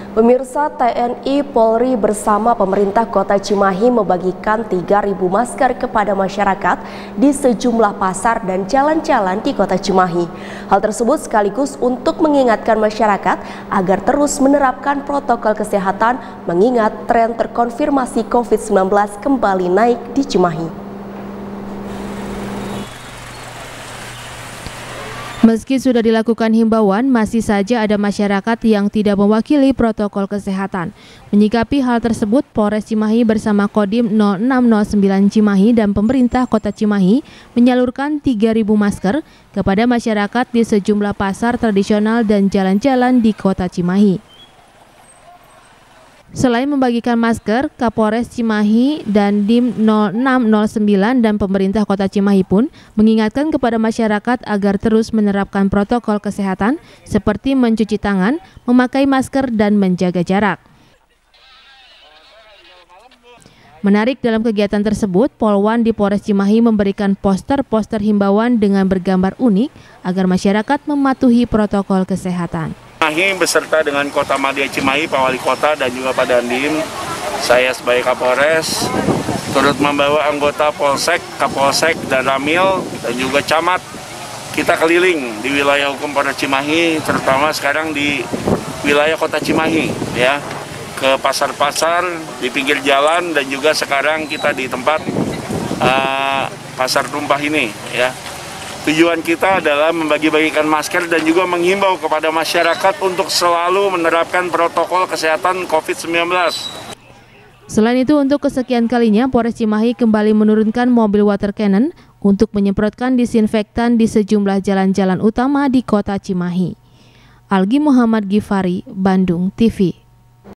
Pemirsa, TNI Polri bersama pemerintah Kota Cimahi membagikan 3.000 masker kepada masyarakat di sejumlah pasar dan jalan-jalan di Kota Cimahi. Hal tersebut sekaligus untuk mengingatkan masyarakat agar terus menerapkan protokol kesehatan mengingat tren terkonfirmasi COVID-19 kembali naik di Cimahi. Meski sudah dilakukan himbauan, masih saja ada masyarakat yang tidak mewakili protokol kesehatan. Menyikapi hal tersebut, Polres Cimahi bersama Kodim 0609 Cimahi dan pemerintah Kota Cimahi menyalurkan 3.000 masker kepada masyarakat di sejumlah pasar tradisional dan jalan-jalan di Kota Cimahi. Selain membagikan masker, Kapolres Cimahi dan Dim 0609 dan pemerintah Kota Cimahi pun mengingatkan kepada masyarakat agar terus menerapkan protokol kesehatan seperti mencuci tangan, memakai masker, dan menjaga jarak. Menarik dalam kegiatan tersebut, Polwan di Polres Cimahi memberikan poster-poster himbauan dengan bergambar unik agar masyarakat mematuhi protokol kesehatan. Cimahi beserta dengan Kota Madya Cimahi, Pak Wali Kota dan juga Pak Dandim, saya sebagai Kapolres turut membawa anggota Polsek, Kapolsek dan Ramil dan juga Camat. Kita keliling di wilayah hukum Polres Cimahi, terutama sekarang di wilayah Kota Cimahi, ya, ke pasar-pasar di pinggir jalan dan juga sekarang kita di tempat pasar tumpah ini, ya. Tujuan kita adalah membagi-bagikan masker dan juga menghimbau kepada masyarakat untuk selalu menerapkan protokol kesehatan COVID-19. Selain itu, untuk kesekian kalinya, Polres Cimahi kembali menurunkan mobil water cannon untuk menyemprotkan disinfektan di sejumlah jalan-jalan utama di Kota Cimahi. Algi Muhammad Gifari, Bandung TV.